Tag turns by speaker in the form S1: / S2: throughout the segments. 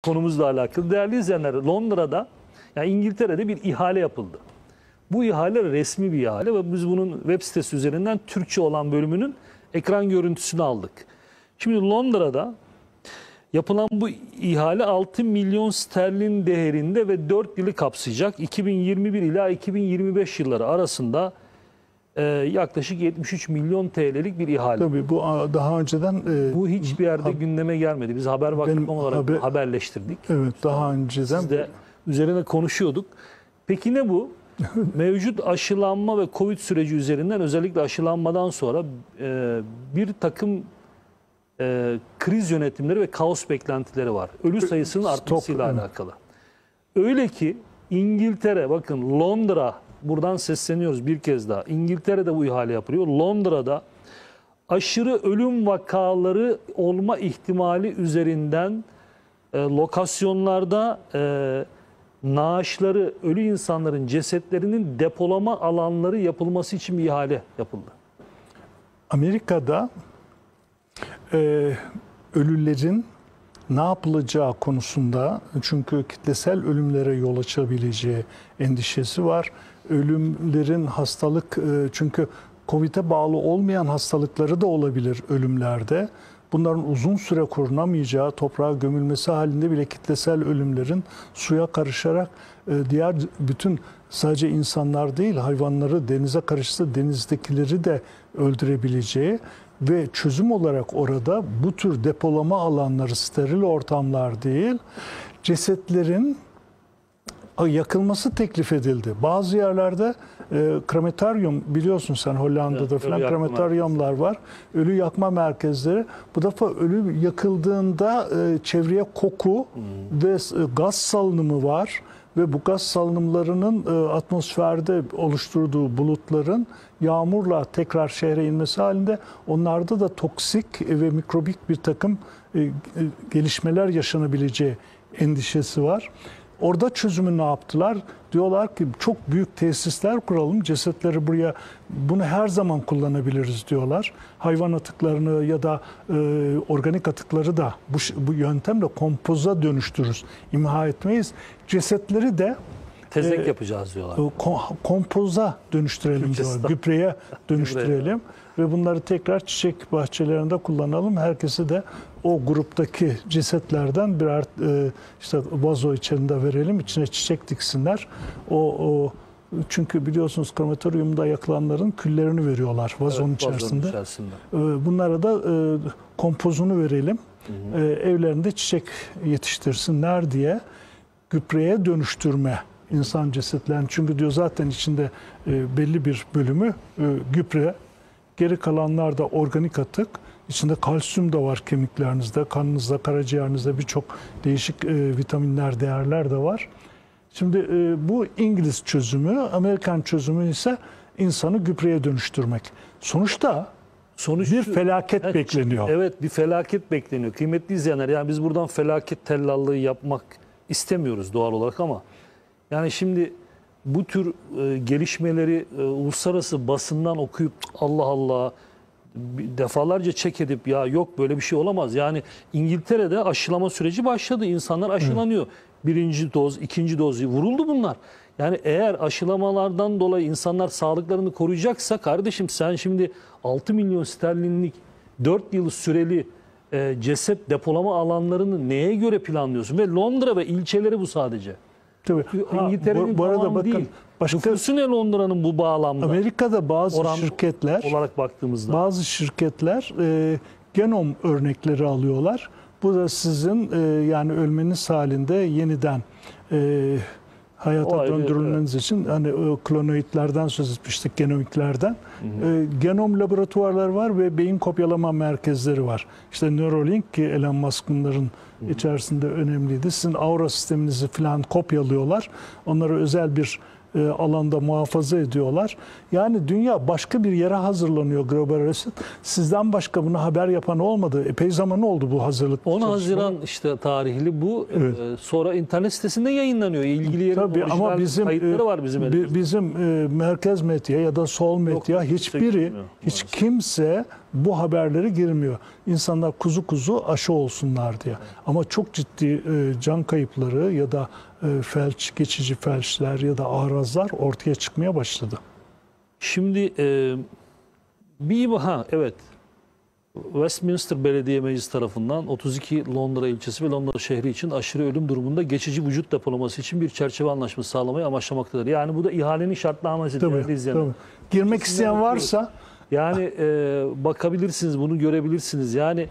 S1: konumuzla alakalı. Değerli izleyenler, Londra'da, yani İngiltere'de bir ihale yapıldı. Bu ihale resmi bir ihale ve biz bunun web sitesi üzerinden Türkçe olan bölümünün ekran görüntüsünü aldık. Şimdi Londra'da yapılan bu ihale 6 milyon sterlin değerinde ve 4 yılı kapsayacak. 2021 ila 2025 yılları arasında yaklaşık 73 milyon TL'lik bir ihale.
S2: Tabii bu daha önceden
S1: bu hiçbir yerde gündeme gelmedi. Biz Haber.com olarak haberleştirdik.
S2: Evet, daha önceden
S1: Biz de üzerine konuşuyorduk. Peki ne bu? Mevcut aşılanma ve Covid süreci üzerinden, özellikle aşılanmadan sonra bir takım kriz yönetimleri ve kaos beklentileri var. Ölü sayısının artmasıyla alakalı. Öyle ki İngiltere, bakın Londra, buradan sesleniyoruz bir kez daha. İngiltere'de bu ihale yapılıyor. Londra'da aşırı ölüm vakaları olma ihtimali üzerinden lokasyonlarda naaşları, ölü insanların cesetlerinin depolama alanları yapılması için bir ihale yapıldı.
S2: Amerika'da ölülerin ne yapılacağı konusunda, çünkü kitlesel ölümlere yol açabileceği endişesi var. Ölümlerin hastalık, çünkü Covid'e bağlı olmayan hastalıkları da olabilir ölümlerde. Bunların uzun süre korunamayacağı, toprağa gömülmesi halinde bile kitlesel ölümlerin suya karışarak diğer bütün, sadece insanlar değil hayvanları, denize karışsa denizdekileri de öldürebileceği ve çözüm olarak orada bu tür depolama alanları, steril ortamlar değil, cesetlerin yakılması teklif edildi. Bazı yerlerde krematoryum, biliyorsun sen Hollanda'da falan krematoryumlar var. Ölü yakma merkezleri. Bu defa ölü yakıldığında çevreye koku ve gaz salınımı var. Ve bu gaz salınımlarının atmosferde oluşturduğu bulutların yağmurla tekrar şehre inmesi halinde onlarda da toksik ve mikrobik bir takım gelişmeler yaşanabileceği endişesi var. Orada çözümü ne yaptılar? Diyorlar ki çok büyük tesisler kuralım, cesetleri buraya, bunu her zaman kullanabiliriz diyorlar. Hayvan atıklarını ya da organik atıkları da bu yöntemle kompoza dönüştürürüz. İmha etmeyiz. Cesetleri de
S1: tezek yapacağız diyorlar.
S2: Kompoza dönüştürelim diyorlar. Gübreye dönüştürelim. Ve bunları tekrar çiçek bahçelerinde kullanalım. Herkese de o gruptaki cesetlerden birer işte vazo içerisinde verelim. İçine çiçek diksinler. Çünkü biliyorsunuz krematoryumda yakılanların küllerini veriyorlar vazonun içerisinde. Bunlara da kompozunu verelim. Evlerinde çiçek yetiştirsinler diye gübreye dönüştürme insan cesetlerini. Çünkü diyor zaten içinde belli bir bölümü gübre. Geri kalanlar da organik atık. İçinde kalsiyum da var kemiklerinizde, kanınızda, karaciğerinizde birçok değişik vitaminler, değerler de var. Şimdi bu İngiliz çözümü, Amerikan çözümü ise insanı gübreye dönüştürmek. Sonuçta bir felaket bekleniyor.
S1: Evet, bir felaket bekleniyor. Kıymetli izleyenler, yani biz buradan felaket tellallığı yapmak istemiyoruz doğal olarak ama yani şimdi bu tür gelişmeleri uluslararası basından okuyup Allah Allah defalarca çek edip ya yok böyle bir şey olamaz. Yani İngiltere'de aşılama süreci başladı. İnsanlar aşılanıyor. Birinci doz, ikinci doz vuruldu bunlar. Yani eğer aşılamalardan dolayı insanlar sağlıklarını koruyacaksa kardeşim sen şimdi 6 milyon sterlinlik 4 yıl süreli ceset depolama alanlarını neye göre planlıyorsun? Ve Londra ve ilçeleri bu sadece. İngiltere'nin tamamı değil. Nüfusu ne Londra'nın bu bağlamda?
S2: Amerika'da bazı şirketler
S1: olarak baktığımızda
S2: genom örnekleri alıyorlar. Bu da sizin yani ölmeniz halinde yeniden hayata döndürülmeniz için, hani klonoidlerden söz etmiştik, genomiklerden. Genom laboratuvarları var ve beyin kopyalama merkezleri var. İşte Neuralink ki Elon Musk'ın içerisinde önemliydi. Sizin aura sisteminizi falan kopyalıyorlar. Onlara özel bir alanda muhafaza ediyorlar. Yani dünya başka bir yere hazırlanıyor global reset. Sizden başka buna haber yapan olmadı. Epey zaman oldu bu hazırlık
S1: 10
S2: çalışmaları.
S1: Haziran işte tarihli bu.
S2: Evet.
S1: Sonra internet sitesinde yayınlanıyor. İlgili yerin
S2: Tabii ama
S1: orijinal kayıtları var bizim elimizde.
S2: bizim merkez medya ya da sol medya hiçbiri
S1: girmiyor,
S2: hiç
S1: maalesef.
S2: kimse bu haberleri girmiyor. İnsanlar kuzu kuzu aşı olsunlar diye. Ama çok ciddi can kayıpları ya da felç, geçici felçler ya da arazlar ortaya çıkmaya başladı.
S1: Şimdi evet. Westminster Belediye Meclisi tarafından 32 Londra ilçesi ve Londra şehri için aşırı ölüm durumunda geçici vücut depolaması için bir çerçeve anlaşması sağlamayı amaçlamaktadır. Yani bu da ihalenin şartnaması değerli izleyenler.
S2: Tabii. Girmek isteyen varsa
S1: Yani bakabilirsiniz, bunu görebilirsiniz. Yani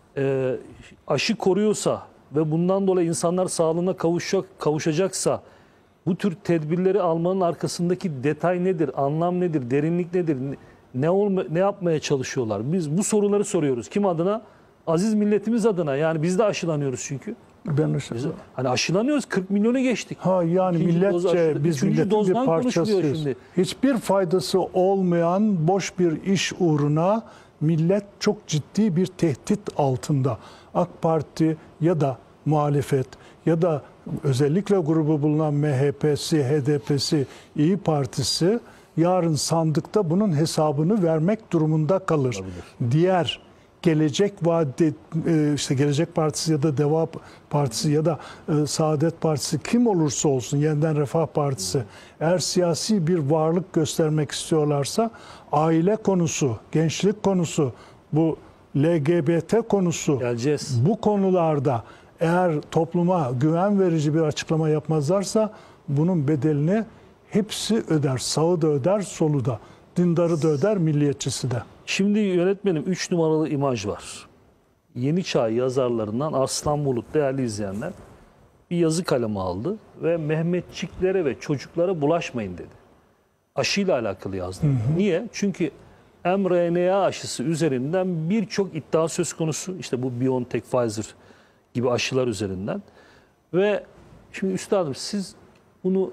S1: aşı koruyorsa ve bundan dolayı insanlar sağlığına kavuşacaksa bu tür tedbirleri almanın arkasındaki detay nedir, anlam nedir, derinlik nedir, ne yapmaya çalışıyorlar? Biz bu soruları soruyoruz. Kim adına? Aziz milletimiz adına. Yani biz de aşılanıyoruz çünkü. Hani aşılanıyoruz, 40 milyonu geçtik.
S2: Yani
S1: İkinci
S2: milletçe biz milletin bir
S1: dozdan konuşuluyor
S2: parçasıyız.
S1: şimdi.
S2: Hiçbir faydası olmayan boş bir iş uğruna millet çok ciddi bir tehdit altında. AK Parti ya da muhalefet ya da özellikle grubu bulunan MHP'si, HDP'si, İyi Partisi yarın sandıkta bunun hesabını vermek durumunda kalır.
S1: Olabilir.
S2: Diğer Gelecek Vaadi, işte Gelecek Partisi ya da Deva Partisi ya da Saadet Partisi kim olursa olsun, Yeniden Refah Partisi eğer siyasi bir varlık göstermek istiyorlarsa aile konusu, gençlik konusu, bu LGBT konusu,
S1: Geleceğiz.
S2: bu konularda eğer topluma güven verici bir açıklama yapmazlarsa bunun bedelini hepsi öder. Sağı da öder, solu da. Dindarı da öder, milliyetçisi de.
S1: Şimdi yönetmenim 3 numaralı imaj var. Yeni Çağ yazarlarından Arslan Bulut, değerli izleyenler, bir yazı kalemi aldı ve Mehmetçiklere ve çocuklara bulaşmayın dedi. Aşıyla alakalı yazdı. Niye? Çünkü mRNA aşısı üzerinden birçok iddia söz konusu. İşte bu BioNTech, Pfizer gibi aşılar üzerinden. Ve şimdi üstadım siz bunu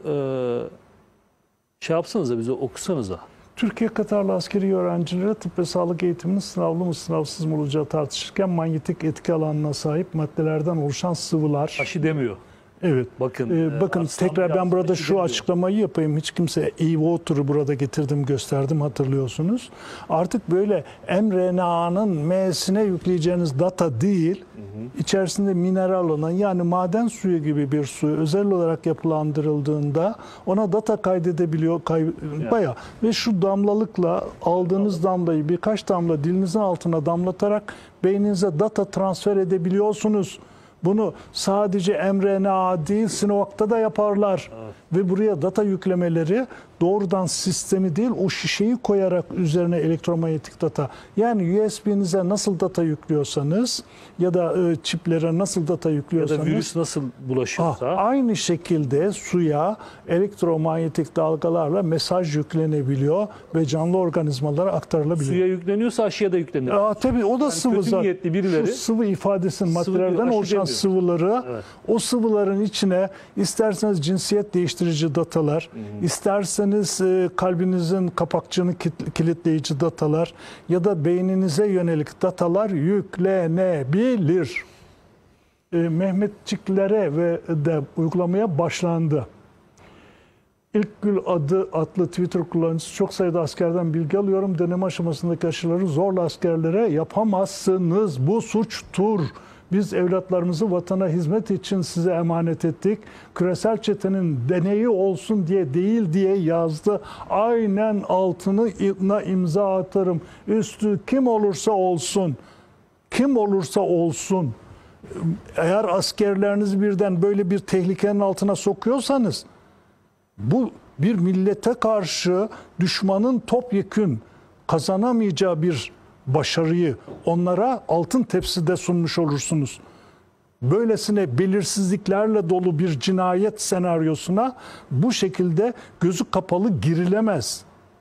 S1: yapsanız da bize okusanız da.
S2: Türkiye Katarlı askeri öğrencilere tıp ve sağlık eğitiminin sınavlı mı sınavsız mı olacağı tartışırken manyetik etki alanına sahip maddelerden oluşan sıvılar.
S1: Aşı demiyor.
S2: Evet.
S1: Bakın
S2: Tekrar ben burada şu
S1: demiyor.
S2: açıklamayı yapayım. Hiç kimse e-water'ı burada getirdim, gösterdim, hatırlıyorsunuz. Artık böyle mRNA'nın M'sine yükleyeceğiniz data değil, içerisinde mineral olan yani maden suyu gibi bir su özel olarak yapılandırıldığında ona data kaydedebiliyor bayağı. Ve şu damlalıkla aldığınız damlayı birkaç damla dilinizin altına damlatarak beyninize data transfer edebiliyorsunuz. Bunu sadece mRNA değil Sinovac'ta da yaparlar. Evet. Ve buraya data yüklemeleri doğrudan sistemi değil o şişeyi koyarak üzerine elektromanyetik data. Yani USB'nize nasıl data yüklüyorsanız ya da çiplere nasıl data yüklüyorsanız.
S1: Ya da virüs nasıl bulaşıyorsa.
S2: Aynı şekilde suya elektromanyetik dalgalarla mesaj yüklenebiliyor ve canlı organizmalara aktarılabiliyor.
S1: Suya yükleniyorsa aşıya da yükleniyor.
S2: Tabii o da yani sıvı zaten. Niyetli birileri. Şu sıvı ifadesinin maddelerden oluşan sıvıları, evet. O sıvıların içine isterseniz cinsiyet değiştirici datalar, isterseniz kalbinizin kapakçığını kilitleyici datalar ya da beyninize yönelik datalar yüklenebilir. Mehmetçiklere ve de uygulamaya başlandı. İlkgül adlı Twitter kullanıcısı çok sayıda askerden bilgi alıyorum. Deneme aşamasındaki aşıları zorla askerlere yapamazsınız. Bu suçtur. Biz evlatlarımızı vatana hizmet için size emanet ettik. Küresel çetenin deneyi olsun diye değil diye yazdı. Aynen altına imza atarım. Üstü kim olursa olsun. Kim olursa olsun. Eğer askerlerinizi birden böyle bir tehlikenin altına sokuyorsanız bu bir millete karşı düşmanın topyekün kazanamayacağı bir başarıyı onlara altın tepside sunmuş olursunuz. Böylesine belirsizliklerle dolu bir cinayet senaryosuna bu şekilde gözü kapalı girilemez.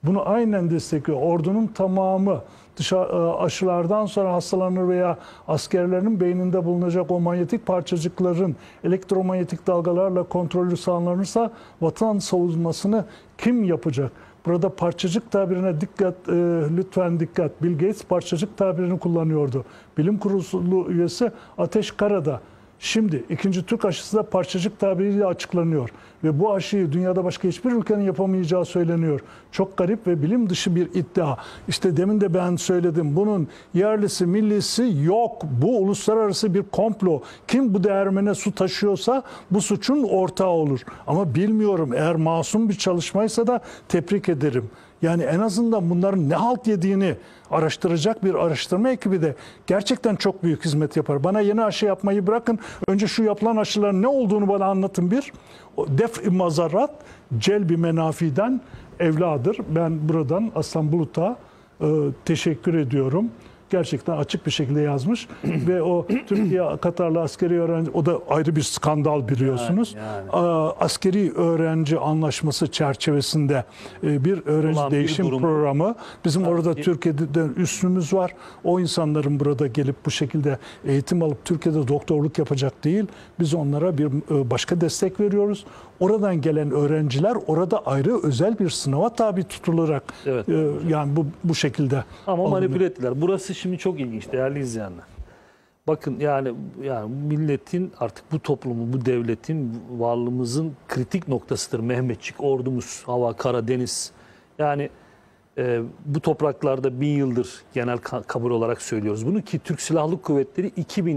S2: Bunu aynen destekliyor. Ordunun tamamı aşılardan sonra hastalanır veya askerlerin beyninde bulunacak o manyetik parçacıkların elektromanyetik dalgalarla kontrolü sağlanırsa vatan savunmasını kim yapacak? Burada parçacık tabirine dikkat, lütfen dikkat. Bill Gates parçacık tabirini kullanıyordu. Bilim Kurulu üyesi Ateş Karada. Şimdi ikinci Türk aşısı da parçacık tabiriyle açıklanıyor. Ve bu aşıyı dünyada başka hiçbir ülkenin yapamayacağı söyleniyor. Çok garip ve bilim dışı bir iddia. İşte demin de ben söyledim. Bunun yerlisi, millisi yok. Bu uluslararası bir komplo. Kim bu değirmene su taşıyorsa bu suçun ortağı olur. Ama bilmiyorum, eğer masum bir çalışmaysa da tebrik ederim. Yani en azından bunların ne halt yediğini araştıracak bir araştırma ekibi de gerçekten çok büyük hizmet yapar. Bana yeni aşı yapmayı bırakın. Önce şu yapılan aşıların ne olduğunu bana anlatın bir. Def-i mazarat, celbi menafiden evladır. Ben buradan Aslan Bulut'a teşekkür ediyorum. Gerçekten açık bir şekilde yazmış ve o Türkiye Katarlı askeri öğrenci, o da ayrı bir skandal biliyorsunuz. Yani. Askeri öğrenci anlaşması çerçevesinde bir öğrenci değişim programı. Bizim orada Türkiye'de üssümüz var. O insanların burada gelip bu şekilde eğitim alıp Türkiye'de doktorluk yapacak değil. Biz onlara bir başka destek veriyoruz. Oradan gelen öğrenciler orada ayrı özel bir sınava tabi tutularak yani bu şekilde.
S1: Ama manipüle ettiler. Burası şimdi çok ilginç değerli izleyenler. Bakın yani milletin, artık bu toplumun, bu devletin, varlığımızın kritik noktasıdır Mehmetçik, ordumuz, hava, kara, deniz. Yani bu topraklarda 1000 yıldır genel kabul olarak söylüyoruz bunu, ki Türk Silahlı Kuvvetleri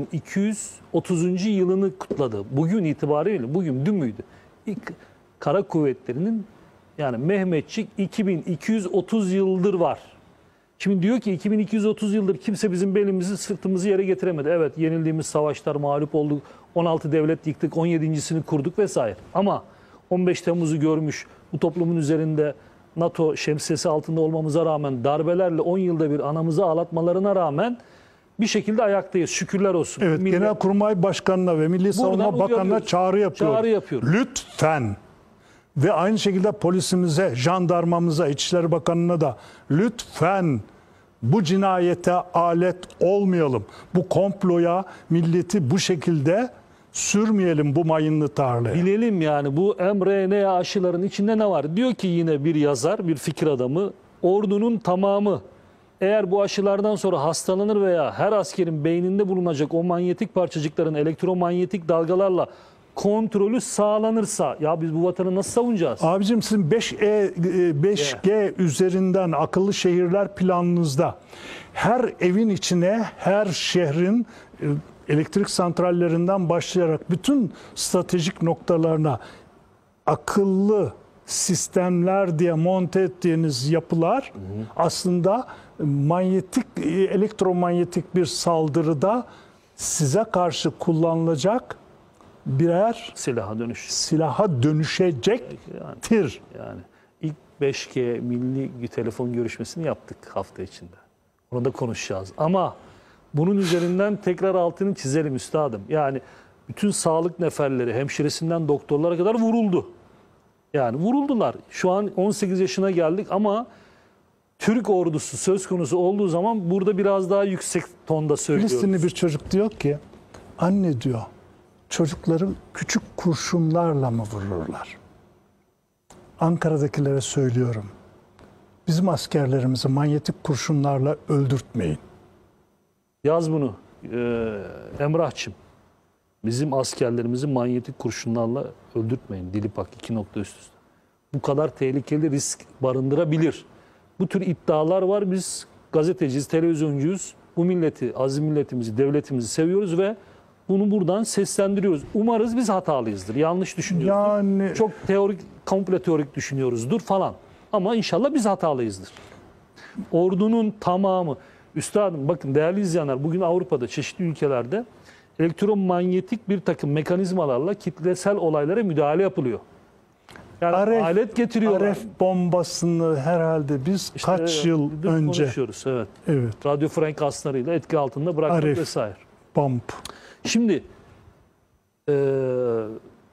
S1: 2230. yılını kutladı. Bugün itibariyle, dün müydü? İlk Kara Kuvvetleri'nin, yani Mehmetçik 2230 yıldır var. Şimdi diyor ki 2230 yıldır kimse bizim belimizi, sırtımızı yere getiremedi. Evet, yenildiğimiz savaşlar, mağlup olduk, 16 devlet yıktık, 17.sini kurduk vesaire. Ama 15 Temmuz'u görmüş, bu toplumun üzerinde NATO şemsiyesi altında olmamıza rağmen, darbelerle 10 yılda bir anamızı ağlatmalarına rağmen bir şekilde ayaktayız. Şükürler olsun.
S2: Evet, Genelkurmay Başkanı'na ve Milli Savunma Bakanı'na çağrı yapıyor. Lütfen. Ve aynı şekilde polisimize, jandarmamıza, İçişleri Bakanı'na da lütfen bu cinayete alet olmayalım. Bu komploya milleti bu şekilde sürmeyelim, bu mayınlı tarlaya.
S1: Bilelim yani bu mRNA aşıların içinde ne var? Diyor ki yine bir yazar, bir fikir adamı, ordunun tamamı eğer bu aşılardan sonra hastalanır veya her askerin beyninde bulunacak o manyetik parçacıkların elektromanyetik dalgalarla kontrolü sağlanırsa, ya biz bu vatanı nasıl savunacağız?
S2: Abicim, sizin 5G üzerinden akıllı şehirler planınızda her evin içine, her şehrin elektrik santrallerinden başlayarak bütün stratejik noktalarına akıllı sistemler diye monte ettiğiniz yapılar aslında elektromanyetik bir saldırıda size karşı kullanılacak birer silaha dönüşecektir.
S1: Yani ilk 5G milli telefon görüşmesini yaptık hafta içinde. Onu da konuşacağız. Ama bunun üzerinden tekrar altını çizelim üstadım. Yani bütün sağlık neferleri, hemşiresinden doktorlara kadar vuruldu. Yani vuruldular. Şu an 18 yaşına geldik ama Türk ordusu söz konusu olduğu zaman burada biraz daha yüksek tonda söylüyoruz.
S2: Filistinli bir çocuk diyor ki, anne diyor, çocukları küçük kurşunlarla mı vururlar? Ankara'dakilere söylüyorum, bizim askerlerimizi manyetik kurşunlarla öldürtmeyin.
S1: Yaz bunu Emrah'cığım. Bizim askerlerimizi manyetik kurşunlarla öldürtmeyin. Dilipak 2 nokta üst üste. Bu kadar tehlikeli risk barındırabilir. Bu tür iddialar var. Biz gazeteciyiz, televizyoncuyuz. Bu milleti, aziz milletimizi, devletimizi seviyoruz ve bunu buradan seslendiriyoruz. Umarız biz hatalıyızdır. Yanlış düşünüyoruzdur.
S2: Yani
S1: çok komple teorik düşünüyoruzdur falan. Ama inşallah biz hatalıyızdır. Ordunun tamamı. Üstadım bakın değerli izleyenler, bugün Avrupa'da çeşitli ülkelerde elektromanyetik bir takım mekanizmalarla kitlesel olaylara müdahale yapılıyor. Yani alet getiriyorlar.
S2: Aref bombasını herhalde biz işte kaç yıl önce
S1: konuşuyoruz. Evet.
S2: Evet.
S1: Radyo frekanslarıyla etki altında bırakmak vesaire.
S2: Bomb.
S1: Şimdi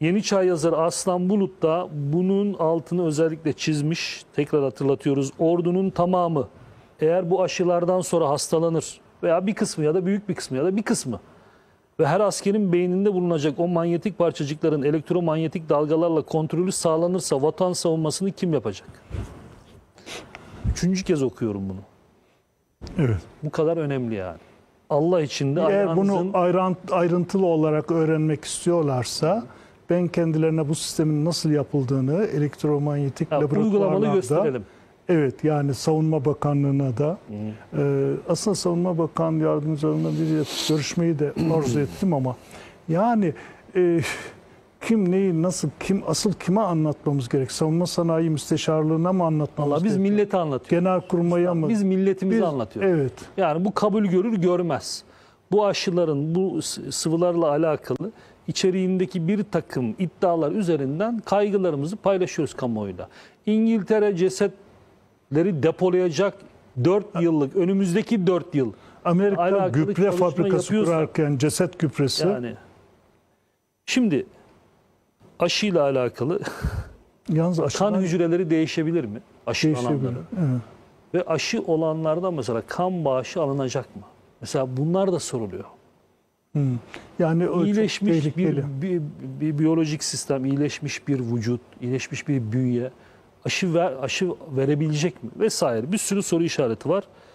S1: Yeni Çağ yazarı Aslan Bulut da bunun altını özellikle çizmiş. Tekrar hatırlatıyoruz. Ordunun tamamı eğer bu aşılardan sonra hastalanır veya bir kısmı ya da büyük bir kısmı ya da bir kısmı ve her askerin beyninde bulunacak o manyetik parçacıkların elektromanyetik dalgalarla kontrolü sağlanırsa vatan savunmasını kim yapacak? Üçüncü kez okuyorum bunu.
S2: Evet.
S1: Bu kadar önemli yani. Allah için de
S2: Eğer bunu
S1: ayağınızın...
S2: ayrıntılı olarak öğrenmek istiyorlarsa ben kendilerine bu sistemin nasıl yapıldığını elektromanyetik
S1: Ya, uygulamalı
S2: laboratuvarlarda
S1: gösterelim.
S2: evet yani Savunma Bakanlığı'na da aslında Savunma Bakan yardımcılarına bir görüşmeyi de arzu ettim ama yani kim neyi nasıl asıl kime anlatmamız gerek? Savunma Sanayi Müsteşarlığına mı anlatmamız
S1: Allah biz
S2: gerek?
S1: millete anlatıyoruz.
S2: Genelkurmay'a mı?
S1: Biz milletimize
S2: Biz-
S1: anlatıyoruz.
S2: Evet.
S1: Yani bu kabul görür görmez. Bu aşıların, bu sıvılarla alakalı içeriğindeki bir takım iddialar üzerinden kaygılarımızı paylaşıyoruz kamuoyuyla. İngiltere cesetleri depolayacak 4 yıllık, önümüzdeki 4 yıl
S2: Amerika
S1: alakalı
S2: gübre
S1: çalışma
S2: fabrikası
S1: yapıyorsa-
S2: kurarken ceset gübresi
S1: yani. Şimdi aşıyla alakalı
S2: yalnız
S1: kan
S2: aşıdan
S1: hücreleri değişebilir mi? Aşılananların.
S2: değişebilir. Evet.
S1: Ve aşı olanlarda mesela kan bağışı alınacak mı? Mesela bunlar da soruluyor.
S2: Yani o çok
S1: İyileşmiş
S2: tehlikeli.
S1: bir biyolojik sistem, iyileşmiş bir vücut, iyileşmiş bir bünye aşı verebilecek mi? Vesaire. Bir sürü soru işareti var.